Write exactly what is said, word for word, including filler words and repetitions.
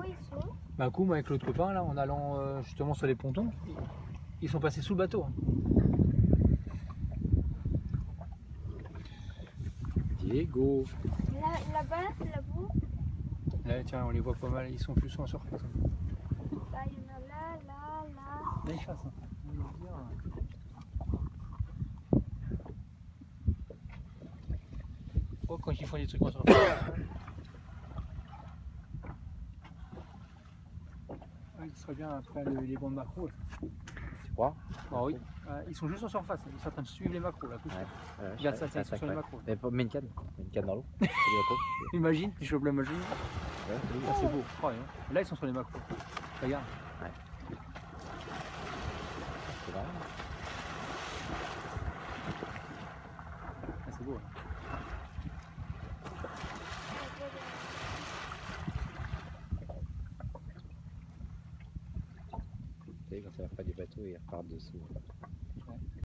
ils sont. Bah, un coup, moi, avec l'autre copain, là, en allant euh, justement sur les pontons, ils sont passés sous le bateau. Hein. Diego. Là, là-bas, là-bas. Là, tiens, on les voit pas mal, ils sont plus en surface. Hein. Bah, il y en a là, là, là. Là, ils fassent. Hein. On va dire, oh, quand ils font des trucs en surface. Ouais, ce serait bien après les, les bandes macros. Tu crois? Ah oui, euh, ils sont juste en surface, ils sont en train de suivre les macros là. Tout Ouais, ouais, regarde ça, ça, ça, ils sont sur les macros. Mais pas- mets une canne, mets une canne dans l'eau. Imagine, tu chopes la machine. Ouais, oui. Ah, c'est beau. Oh, hein. Là, ils sont sur les macros. Regarde. Ouais. C'est vrai. Ah, c'est beau. Hein. Tu sais, quand ça va pas du bateau, ils repartent dessous.